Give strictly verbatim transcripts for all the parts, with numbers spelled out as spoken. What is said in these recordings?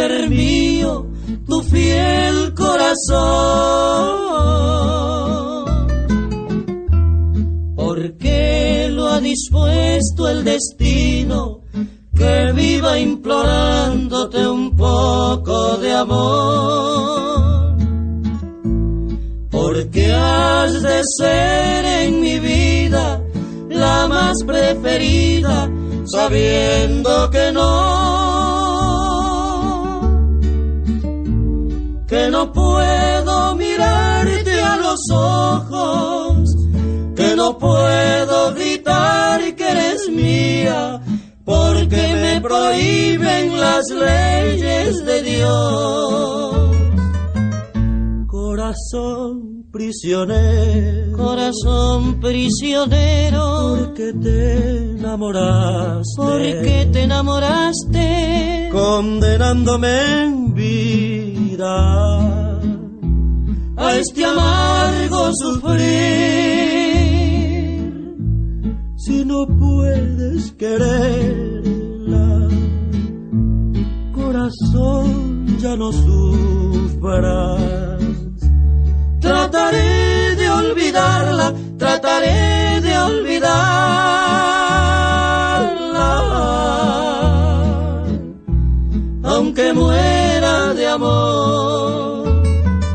ser mío tu fiel corazón, porque lo ha dispuesto el destino, que viva implorándote un poco de amor, porque has de ser en mi vida la más preferida, sabiendo que no, que no puedo mirarte a los ojos, que no puedo gritar que eres mía, porque me prohíben las leyes de Dios. Corazón prisionero, corazón prisionero, porque te enamoraste, porque te enamoraste, condenándome en vida a este amargo sufrir. Si no puedes quererla, corazón, ya no sufras. Trataré de olvidarla, trataré de olvidarla, aunque muera de amor.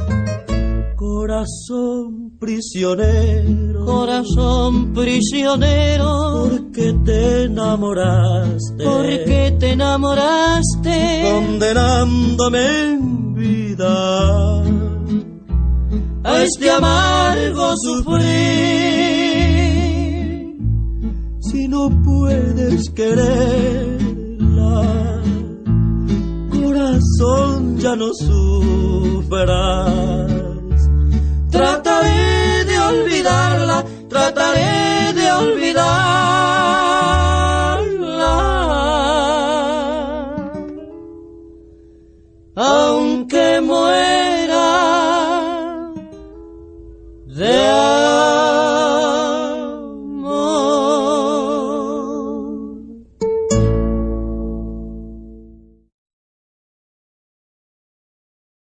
Corazón prisionero, corazón prisionero, porque te enamoraste, porque te enamoraste, condenándome en vida a este amargo sufrir. Si no puedes quererla, corazón, ya no sufras. Trataré de olvidarla, trataré de olvidarla, aunque muera